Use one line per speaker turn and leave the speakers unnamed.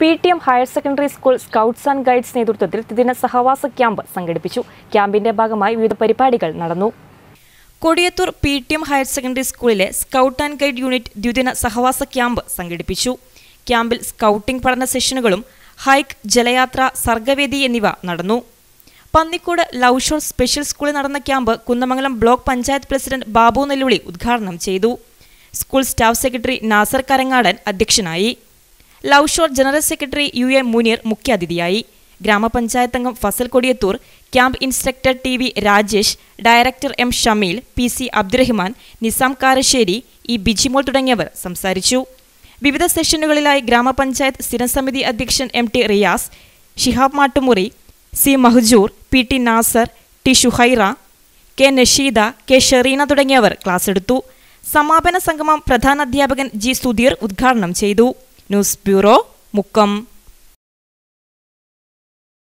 PTM higher secondary school scouts and guides നേതൃത്വത്തിൽ ദ്വിദിന സഹവാസ ക്യാമ്പ് സംഘടിപ്പിച്ചു. ക്യാമ്പിന്റെ ഭാഗമായി വിവിധ പരിപാടികൾ നടന്നു. കൊടിയത്തൂർ PTM ഹയർ സെക്കൻഡറി സ്കൂളിലെ സ്കൗട്ട് ആൻഡ് ഗൈഡ് യൂണിറ്റ് ദ്വിദിന സഹവാസ ക്യാമ്പ് സംഘടിപ്പിച്ചു. ക്യാമ്പിൽ സ്കൗട്ടിംഗ് പഠന സെഷനുകളും ഹൈക്ക്, ജലയാത്ര, സർഗവേദി എന്നിവ നടന്നു. പന്നിക്കോട് ലവ് ഷോർ സ്പെഷ്യൽ സ്കൂളിൽ നടന്ന camp Kunnamangalam block panchayat president Babu Nelluli ഉദ്ഘാടനം ചെയ്തു. School staff secretary Nasar Karangadan അധ്യക്ഷനായി. Love shore general secretary UA Muneer മുഖ്യാതിഥിയായി. ഗ്രാമപഞ്ചായത്ത് അംഗം Fasal Kodiyathur, camp instructor TV Rajesh, director M Shameel, PC Abdurahman, Nisam Karassery, E Bijimol തുടങ്ങിയവർ സംസാരിച്ചു. വിവിധ സെഷനുകളിലായി ഗ്രാമപഞ്ചായത്ത് സ്ഥിരം സമിതി അധ്യക്ഷൻ MT Riyas, Shihab Mattumuri, C മഹ്ജൂർ, PT Nasar, T ഷുഹൈറ, K Nasheeda, K Shereena തുടങ്ങിയവർ ക്ലാസ് എടുത്തു. സമാപന സംഗമം പ്രധാന അധ്യാപകൻ G സുധീർ ഉദ്ഘാടനം ചെയ്തു. News bureau, Mukkam.